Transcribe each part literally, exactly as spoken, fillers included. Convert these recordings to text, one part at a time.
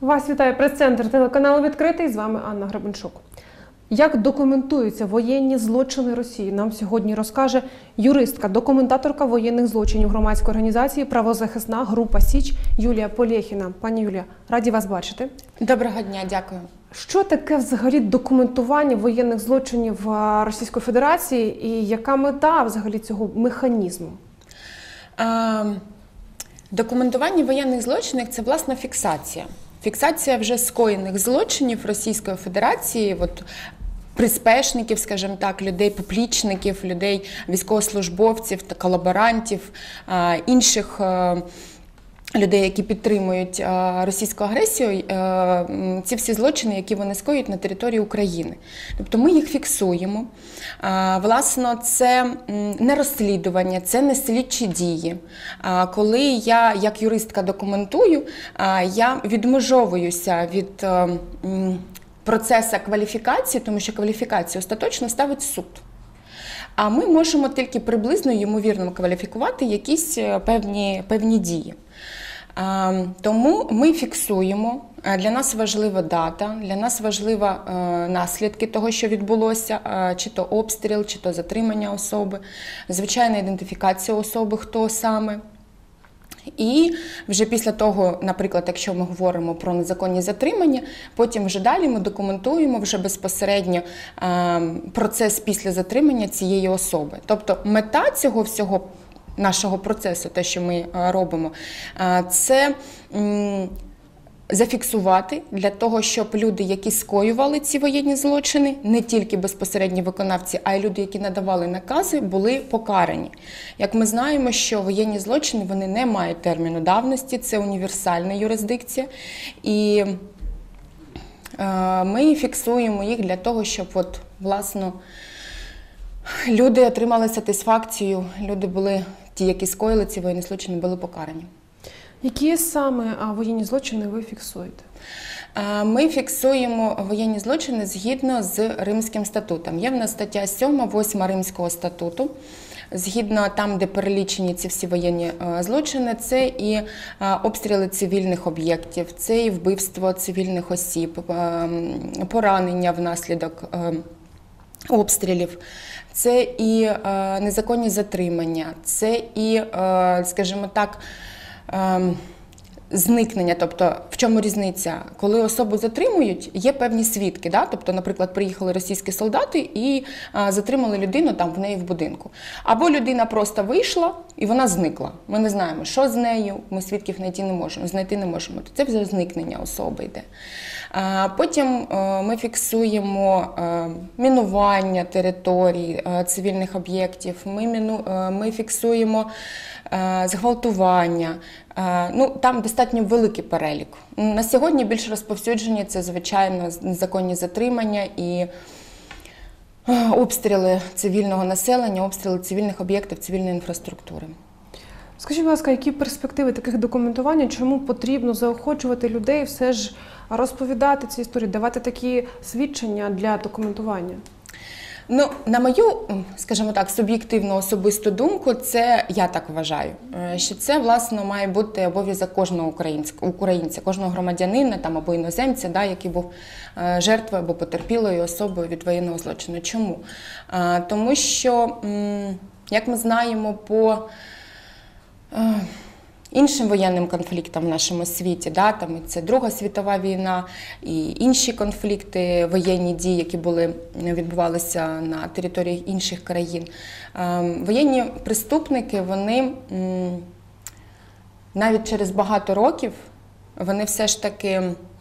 Вас вітає прес-центр телеканалу «Відкритий», з вами Анна Гребенчук. Як документуються воєнні злочини Росії, нам сьогодні розкаже юристка, документаторка воєнних злочинів громадської організації «Правозахисна група Січ» Юлія Полєхіна. Пані Юлія, раді вас бачити. Доброго дня, дякую. Що таке взагалі документування воєнних злочинів Російської Федерації і яка мета взагалі цього механізму? А, документування воєнних злочинів – це, власне, фіксація. Фіксація вже скоєних злочинів Російської Федерації, от, приспешників, скажімо так, людей, поплічників, людей, військовослужбовців та колаборантів, а, інших а, людей, які підтримують а, російську агресію, а, ці всі злочини, які вони скоюють на території України. Тобто ми їх фіксуємо. А, власне, це не розслідування, це не слідчі дії. А, коли я, як юристка, документую, а, я відмежовуюся від а, процесу кваліфікації, тому що кваліфікацію остаточно ставить суд. А ми можемо тільки приблизно, ймовірно, кваліфікувати якісь певні, певні дії. Тому ми фіксуємо, для нас важлива дата, для нас важливі наслідки того, що відбулося, чи то обстріл, чи то затримання особи, звичайна ідентифікація особи, хто саме. І вже після того, наприклад, якщо ми говоримо про незаконні затримання, потім вже далі ми документуємо вже безпосередньо процес після затримання цієї особи. Тобто мета цього всього нашого процесу, те, що ми робимо, це зафіксувати для того, щоб люди, які скоювали ці воєнні злочини, не тільки безпосередні виконавці, а й люди, які надавали накази, були покарані. Як ми знаємо, що воєнні злочини, вони не мають терміну давності, це універсальна юрисдикція. І ми фіксуємо їх для того, щоб, от, власне, люди отримали сатисфакцію, люди були, ті, які скоїли ці воєнні злочини, були покарані. Які саме воєнні злочини ви фіксуєте? Ми фіксуємо воєнні злочини згідно з Римським статутом. Є в нас стаття сьома, восьма Римського статуту. Згідно там, де перелічені ці всі воєнні злочини, це і обстріли цивільних об'єктів, це і вбивство цивільних осіб, поранення внаслідок обстрілів, це і незаконні затримання, це і, скажімо так, зникнення. Тобто, в чому різниця? Коли особу затримують, є певні свідки. Да? Тобто, наприклад, приїхали російські солдати і а, затримали людину там в неї в будинку. Або людина просто вийшла і вона зникла. Ми не знаємо, що з нею, ми свідків знайти не можемо, знайти не можемо. То це вже зникнення особи йде. А, потім а, ми фіксуємо а, мінування територій, а, цивільних об'єктів, ми, міну, а, ми фіксуємо а, зґвалтування. Ну, там достатньо великий перелік. На сьогодні більш розповсюджені це, звичайно, незаконні затримання і обстріли цивільного населення, обстріли цивільних об'єктів, цивільної інфраструктури. Скажіть, будь ласка, які перспективи таких документувань, чому потрібно заохочувати людей все ж розповідати ці історії, давати такі свідчення для документування? Ну, на мою, скажімо так, суб'єктивну особисту думку, це, я так вважаю, що це, власне, має бути обов'язок кожного українця, кожного громадянина там, або іноземця, да, який був жертвою або потерпілою особою від воєнного злочину. Чому? Тому що, як ми знаємо по іншим воєнним конфліктам в нашому світі, да, там це Друга світова війна і інші конфлікти, воєнні дії, які були, відбувалися на території інших країн. Воєнні преступники, вони навіть через багато років, вони все ж таки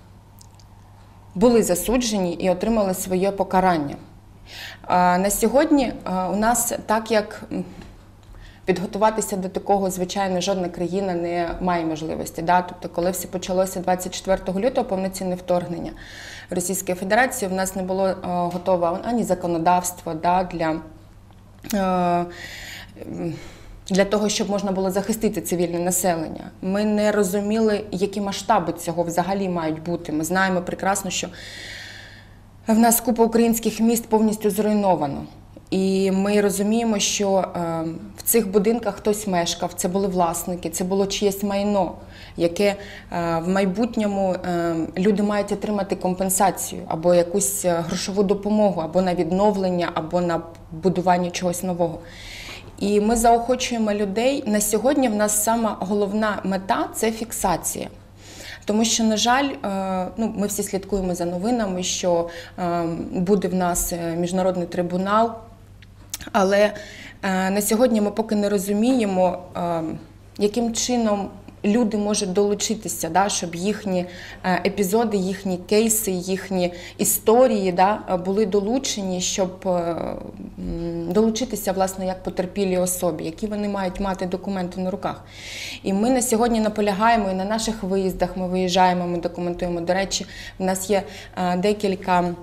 були засуджені і отримали своє покарання. На сьогодні у нас, так як підготуватися до такого, звичайно, жодна країна не має можливості. Да? Тобто, коли все почалося двадцять четвертого лютого, повноцінне вторгнення Російської Федерації, в нас не було е, готове ані законодавство да, для, е, для того, щоб можна було захистити цивільне населення. Ми не розуміли, які масштаби цього взагалі мають бути. Ми знаємо прекрасно, що в нас купа українських міст повністю зруйновано. І ми розуміємо, що е, в цих будинках хтось мешкав, це були власники, це було чиєсь майно, яке е, в майбутньому е, люди мають отримати компенсацію або якусь грошову допомогу, або на відновлення, або на будування чогось нового. І ми заохочуємо людей. На сьогодні в нас сама головна мета – це фіксація. Тому що, на жаль, ну, ми всі слідкуємо за новинами, що буде в нас міжнародний трибунал, але на сьогодні ми поки не розуміємо, яким чином люди можуть долучитися, да, щоб їхні епізоди, їхні кейси, їхні історії, да, були долучені, щоб долучитися, власне, як потерпілі особі, які вони мають мати документи на руках. І ми на сьогодні наполягаємо, і на наших виїздах ми виїжджаємо, ми документуємо. До речі, в нас є декілька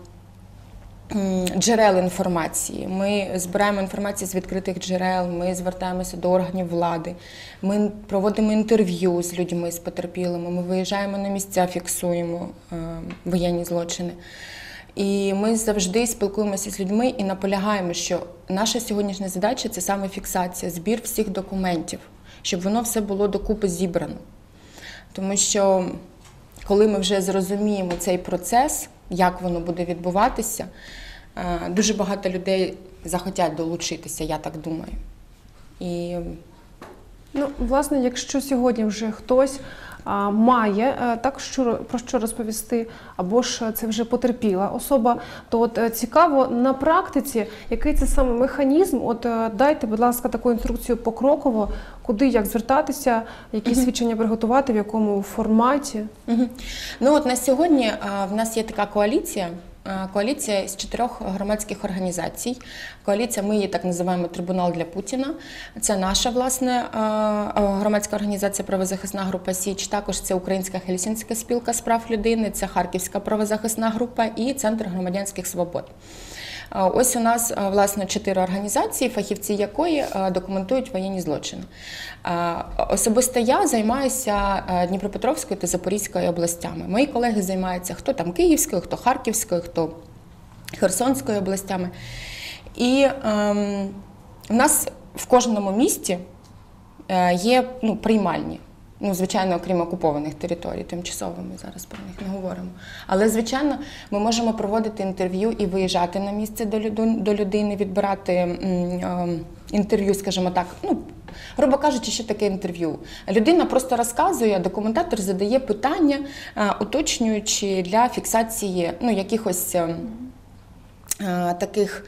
джерел інформації. Ми збираємо інформацію з відкритих джерел, ми звертаємося до органів влади, ми проводимо інтерв'ю з людьми, з потерпілими, ми виїжджаємо на місця, фіксуємо е, воєнні злочини. І ми завжди спілкуємося з людьми і наполягаємо, що наша сьогоднішня задача – це саме фіксація, збір всіх документів, щоб воно все було докупи зібрано. Тому що, коли ми вже зрозуміємо цей процес, як воно буде відбуватися, дуже багато людей захотять долучитися, я так думаю. І... Ну, власне, якщо сьогодні вже хтось а, має а, так, що, про що розповісти, або ж це вже потерпіла особа, то от цікаво на практиці, який це саме механізм, от дайте, будь ласка, таку інструкцію покроково, куди, як звертатися, які uh-huh. свідчення приготувати, в якому форматі? Uh-huh. Ну от на сьогодні а, в нас є така коаліція, Коаліція з чотирьох громадських організацій. Коаліція, ми її так називаємо «Трибунал для Путіна». Це наша, власне, громадська організація «Правозахисна група Січ». Також це Українська Хельсінська спілка з прав людини, це Харківська правозахисна група і Центр громадянських свобод. Ось у нас, власне, чотири організації, фахівці якої документують воєнні злочини. Особисто я займаюся Дніпропетровською та Запорізькою областями. Мої колеги займаються хто там Київською, хто Харківською, хто Херсонською областями. І ем, в нас в кожному місті є ну, приймальні. Ну, звичайно, окрім окупованих територій, тимчасово ми зараз про них не говоримо. Але, звичайно, ми можемо проводити інтерв'ю і виїжджати на місце до людини, відбирати м, інтерв'ю, скажімо так, ну, грубо кажучи, що таке інтерв'ю. Людина просто розказує, документатор задає питання, уточнюючи для фіксації ну, якихось а, а, таких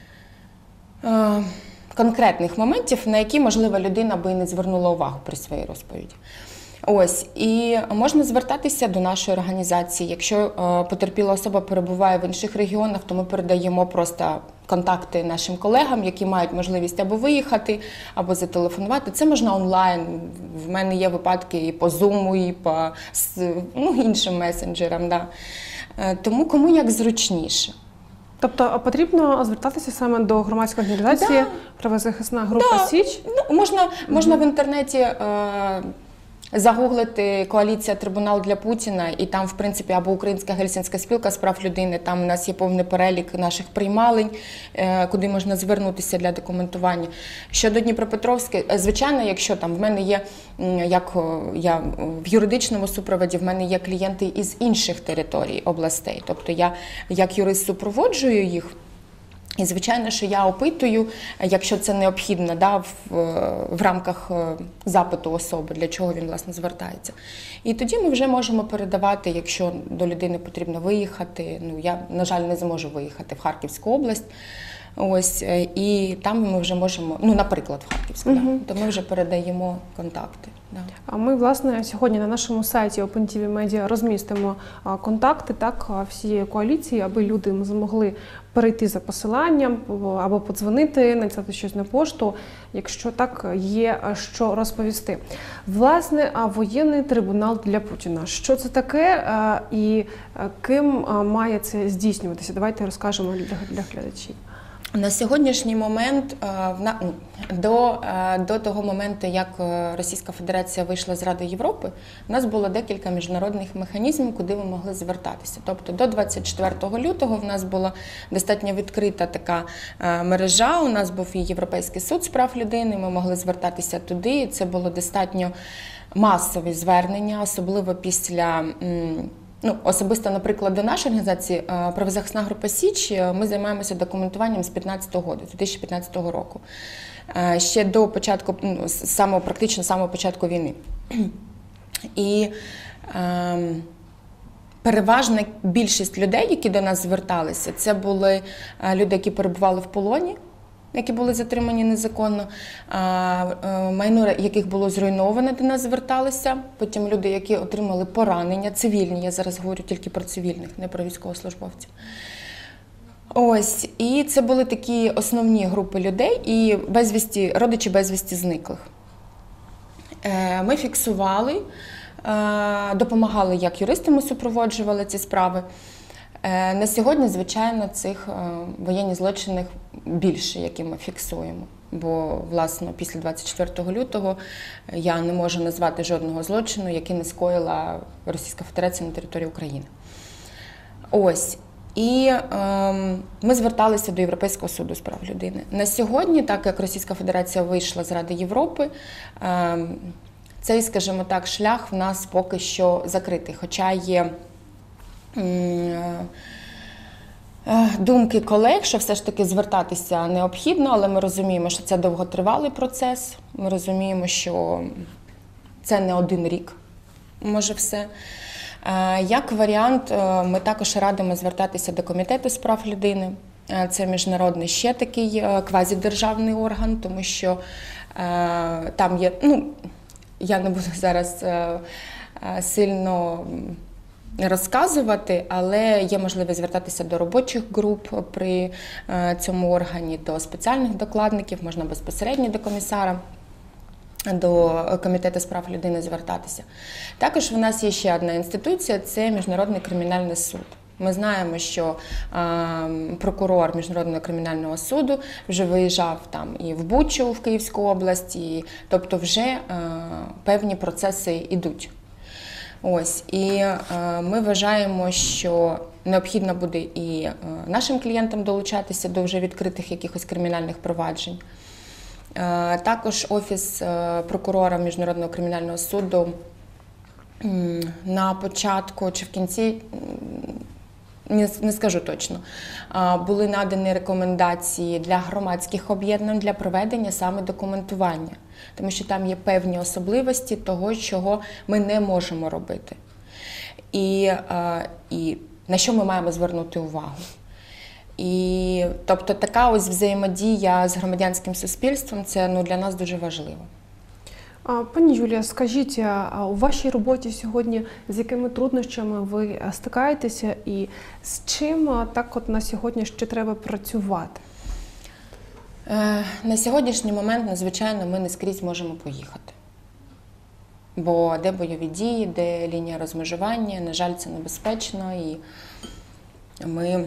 а, конкретних моментів, на які, можливо, людина би і не звернула увагу при своїй розповіді. Ось, і можна звертатися до нашої організації. Якщо е, потерпіла особа перебуває в інших регіонах, то ми передаємо просто контакти нашим колегам, які мають можливість або виїхати, або зателефонувати. Це можна онлайн. В мене є випадки і по Zoom, і по ну, іншим месенджерам. Да. Е, тому кому як зручніше. Тобто потрібно звертатися саме до громадської організації да. «Правозахисна група да. Січ»? Ну, можна, можна mm-hmm. в інтернеті е, загуглити «Коаліція Трибунал для Путіна» і там, в принципі, або Українська Хельсінська спілка з прав людини, там у нас є повний перелік наших приймалень, е, куди можна звернутися для документування. Щодо Дніпропетровської, звичайно, якщо там в мене є, як я в юридичному супроводі, в мене є клієнти із інших територій, областей, тобто я як юрист супроводжую їх. І, звичайно, що я опитую, якщо це необхідно, да, в, в рамках запиту особи, для чого він, власне, звертається. І тоді ми вже можемо передавати, якщо до людини потрібно виїхати. Ну, я, на жаль, не зможу виїхати в Харківську область. Ось, і там ми вже можемо, ну, наприклад, в Харківську, угу. да, то ми вже передаємо контакти. Да. А ми, власне, сьогодні на нашому сайті Open ті ві Media розмістимо контакти, так, всієї коаліції, аби люди змогли перейти за посиланням або подзвонити, написати щось на пошту, якщо так є що розповісти. Власне, воєнний трибунал для Путіна. Що це таке і ким має це здійснюватися? Давайте розкажемо для глядачів. На сьогоднішній момент, е, в на- ну, до, е, до того моменту, як е, Російська Федерація вийшла з Ради Європи, у нас було декілька міжнародних механізмів, куди ви могли звертатися. Тобто до двадцять четвертого лютого в нас була достатньо відкрита така е, мережа, у нас був і Європейський суд з прав людини, ми могли звертатися туди, і це було достатньо масові звернення, особливо після... м, Ну, особисто, наприклад, до нашої організації «Правозахисна група Січ» ми займаємося документуванням з п'ятнадцятого року, з дві тисячі п'ятнадцятого року. Е, Ще до початку, ну, з самого, практично з самого початку війни. І е, переважна більшість людей, які до нас зверталися, це були е, люди, які перебували в полоні, які були затримані незаконно, майно яких було зруйноване, до нас зверталися. Потім люди, які отримали поранення, цивільні, я зараз говорю тільки про цивільних, не про військовослужбовців. Ось, і це були такі основні групи людей, і безвісті, родичі безвісті зниклих. Ми фіксували, допомагали як юристи, ми супроводжували ці справи. На сьогодні, звичайно, цих воєнних злочинів більше, які ми фіксуємо. Бо, власне, після двадцять четвертого лютого я не можу назвати жодного злочину, який не скоїла Російська Федерація на території України. Ось. І е, ми зверталися до Європейського суду з прав людини. На сьогодні, так як Російська Федерація вийшла з Ради Європи, е, цей, скажімо так, шлях в нас поки що закритий. Хоча є думки колег, що все ж таки звертатися необхідно, але ми розуміємо, що це довготривалий процес, ми розуміємо, що це не один рік, може все. Як варіант, ми також радимо звертатися до Комітету з прав людини. Це міжнародний ще такий квазідержавний орган, тому що там є, ну, я не буду зараз сильно розказувати, але є можливість звертатися до робочих груп при цьому органі, до спеціальних докладників, можна безпосередньо до комісара, до Комітету з прав людини звертатися. Також в нас є ще одна інституція – це Міжнародний кримінальний суд. Ми знаємо, що е, прокурор Міжнародного кримінального суду вже виїжджав там і в Бучу, в Київську область, і, тобто вже е, певні процеси йдуть. Ось, і е, ми вважаємо, що необхідно буде і е, нашим клієнтам долучатися до вже відкритих якихось кримінальних проваджень. Е, також Офіс е, прокурора Міжнародного кримінального суду е, на початку чи в кінці, не, не скажу точно, е, були надані рекомендації для громадських об'єднань для проведення саме документування. Тому що там є певні особливості того, чого ми не можемо робити. І, е, і на що ми маємо звернути увагу. І, тобто така ось взаємодія з громадянським суспільством – це, ну, для нас дуже важливо. Пані Юлія, скажіть, а у вашій роботі сьогодні з якими труднощами ви стикаєтеся і з чим так от на сьогодні ще треба працювати? На сьогоднішній момент, звичайно, ми не скрізь можемо поїхати. Бо де бойові дії, де лінія розмежування, на жаль, це небезпечно, і ми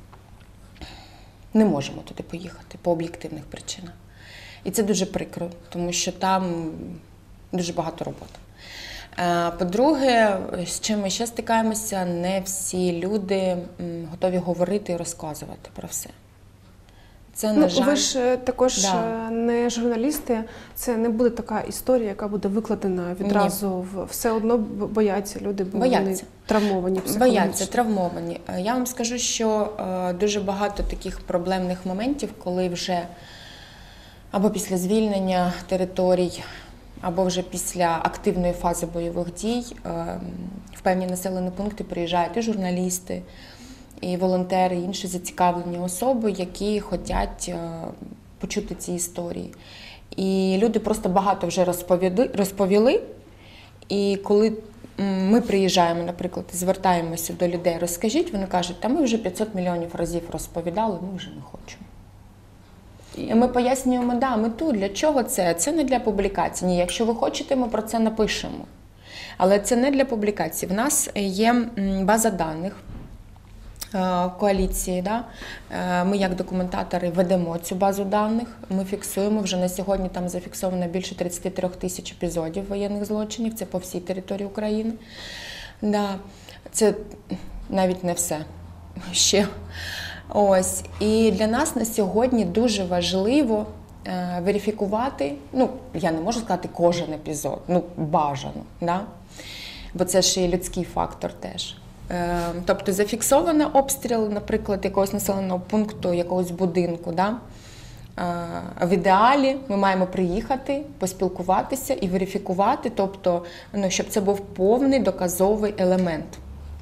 не можемо туди поїхати по об'єктивних причинах. І це дуже прикро, тому що там дуже багато роботи. По-друге, з чим ми ще стикаємося, не всі люди готові говорити і розказувати про все. Це, на ну, жаль... Ви ж також да. не журналісти, це не буде така історія, яка буде викладена відразу. В... Все одно бояться люди, бо бояться. Вони травмовані психологічно. Бояться, травмовані. Я вам скажу, що дуже багато таких проблемних моментів, коли вже або після звільнення територій, або вже після активної фази бойових дій в певні населені пункти приїжджають і журналісти, і волонтери, і інші зацікавлені особи, які хочуть почути ці історії. І люди просто багато вже розповіли, розповіли. І коли ми приїжджаємо, наприклад, і звертаємося до людей, розкажіть, вони кажуть, та ми вже п'ятсот мільйонів разів розповідали, ми вже не хочемо. І ми пояснюємо, да, мету, для чого це? Це не для публікації. Ні, якщо ви хочете, ми про це напишемо. Але це не для публікації. В нас є база даних е, коаліції. Да? Е, Ми як документатори ведемо цю базу даних, ми фіксуємо, вже на сьогодні там зафіксовано більше тридцять три тисяч епізодів воєнних злочинів, це по всій території України. Да. Це навіть не все ще. Ось. І для нас на сьогодні дуже важливо е, верифікувати, ну, я не можу сказати кожен епізод, ну, бажано, да? Бо це ж і людський фактор теж. Е, тобто зафіксовано обстріл, наприклад, якогось населеного пункту, якогось будинку, да? е, в ідеалі ми маємо приїхати, поспілкуватися і верифікувати, тобто, ну, щоб це був повний доказовий елемент.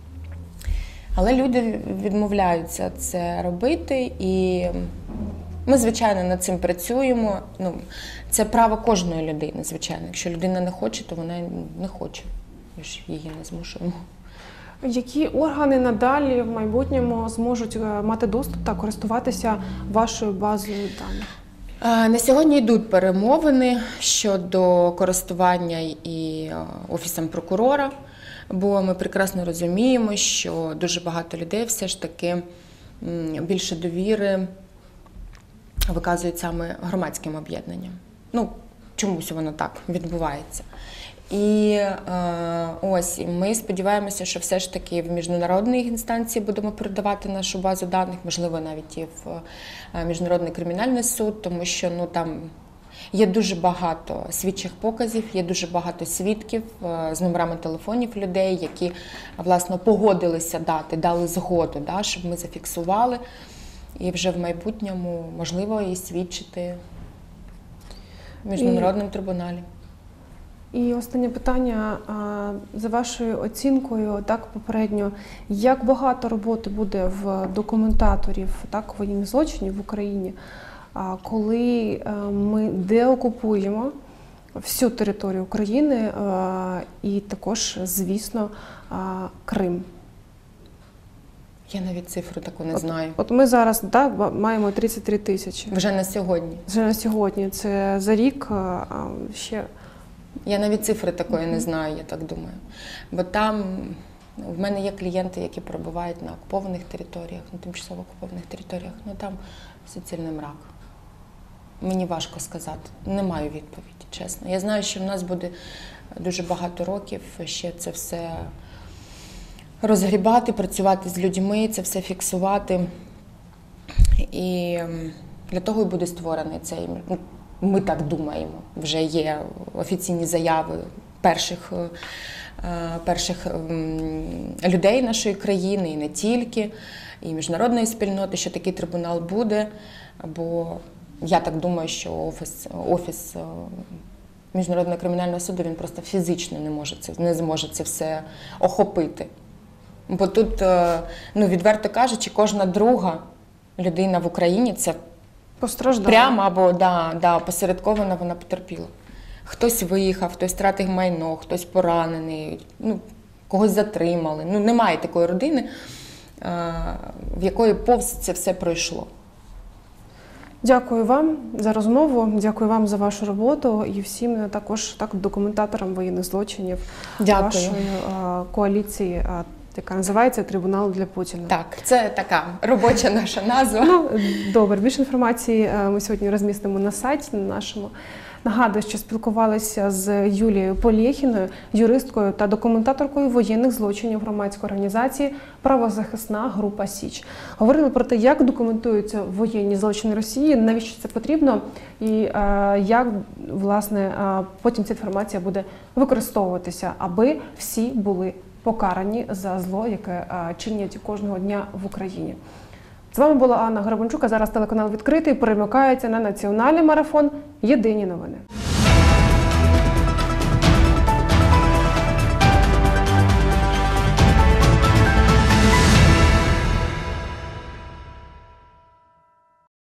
Але люди відмовляються це робити, і ми, звичайно, над цим працюємо. Ну, це право кожної людини, звичайно. Якщо людина не хоче, то вона не хоче. Ми ж її не змушуємо. Які органи надалі в майбутньому зможуть мати доступ та користуватися вашою базою даних? На сьогодні йдуть перемовини щодо користування і Офісом прокурора. Бо ми прекрасно розуміємо, що дуже багато людей все ж таки більше довіри виказують саме громадським об'єднанням. Ну, чомусь воно так відбувається. І е, ось, ми сподіваємося, що все ж таки в міжнародній інстанції будемо передавати нашу базу даних, можливо, навіть і в Міжнародний кримінальний суд, тому що, ну, там є дуже багато свідчих показів, є дуже багато свідків з номерами телефонів людей, які, власне, погодилися дати, дали згоду, да, щоб ми зафіксували і вже в майбутньому, можливо, і свідчити в міжнародному трибуналі. І останнє питання, за вашою оцінкою, так, попередньо, як багато роботи буде в документаторів, так, воєнних злочинів в Україні, коли ми деокупуємо всю територію України і також, звісно, Крим? Я навіть цифру таку не знаю. От, от ми зараз, да, маємо тридцять три тисячі. Вже на сьогодні? Вже на сьогодні. Це за рік а ще... Я навіть цифри такої не знаю, я так думаю. Бо там в мене є клієнти, які перебувають на окупованих територіях, на тимчасово окупованих територіях. Ну там суцільний мрак. Мені важко сказати. Не маю відповіді, чесно. Я знаю, що в нас буде дуже багато років ще це все розгрібати, працювати з людьми, це все фіксувати. І для того і буде створений цей, ми так думаємо, вже є офіційні заяви перших, перших людей нашої країни, і не тільки, і міжнародної спільноти, що такий трибунал буде, бо я так думаю, що офіс, офіс Міжнародного кримінального суду, він просто фізично не може це, не зможе це все охопити. Бо тут, ну, відверто кажучи, кожна друга людина в Україні – це постраждала. Прямо або да, да, посередковано вона потерпіла. Хтось виїхав, хтось втратив майно, хтось поранений, ну, когось затримали. Ну, немає такої родини, в якої повз це все пройшло. Дякую вам за розмову, дякую вам за вашу роботу і всім також так, документаторам воєнних злочинів Дякую. Вашої а, коаліції, а, яка називається «Трибунал для Путіна». Так, це така робоча наша назва. Ну, добре, більше інформації ми сьогодні розмістимо на сайті на нашому. Нагадую, що спілкувалися з Юлією Полєхіною, юристкою та документаторкою воєнних злочинів громадської організації «Правозахисна група Січ». Говорили про те, як документуються воєнні злочини Росії, навіщо це потрібно і е, як, власне, е, потім ця інформація буде використовуватися, аби всі були покарані за зло, яке е, чинять кожного дня в Україні. З вами була Анна Гребенчук, а зараз телеканал «Відкритий» перемикається на національний марафон «Єдині новини».